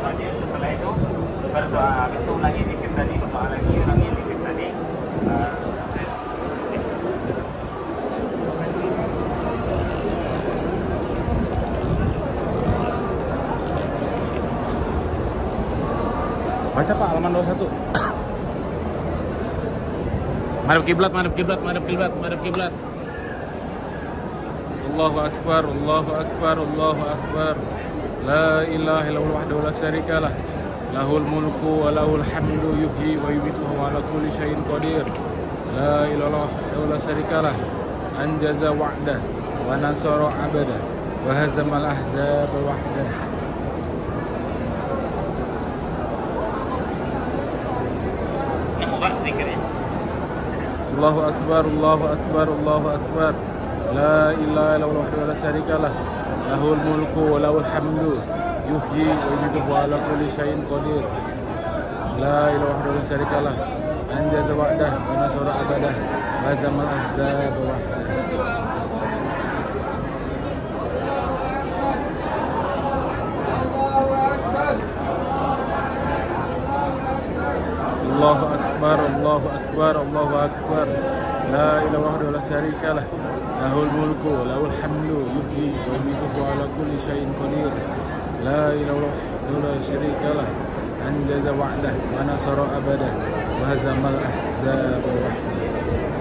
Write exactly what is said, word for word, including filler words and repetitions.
saja. Setelah itu berdoa. Habis itu ulangi zikir tadi, berdoa lagi, ulangi zikir tadi. Uh, Baca Pak halaman dua puluh satu. Madhab kiblat, madhab kiblat, madhab kiblat, madhab kiblat. Allahu akbar, Allahu akbar, Allahu akbar. La ilaha illallah wahdahu la syarika lah. Lahul mulku wa lahul hamdu yuhyi wa yumiitu wa ala kulli syai'in qadir. La ilaha illallah la syarika lah. Anjaza wa'dah wa nasara 'abdah wa hazamal ahzab wahdah. Allahu akbar, Allahu akbar, Allahu akbar. La ilaha illallah wahdahu la syarika lah. Lahul mulku wa lahul hamdu yuhyi wa yumiitu wa ala kulli syai'in qadir. La ilaha wahdahu la syarika lah. Anjaza wa'dah wa nasara 'abdah wa hazamal ahzab wahdah. Allahu akbar, Allahu akbar, Allahu akbar. La ilaha wahdahu la syarika lah. Lahul mulku wa lahul hamdu yuhyi wa yumiitu wa ala kulli syai'in qadir. La ilaha wahdahu la syarika lah. Anjaza wa'dah wa nasara abada wa hazamal ahzab wahdah.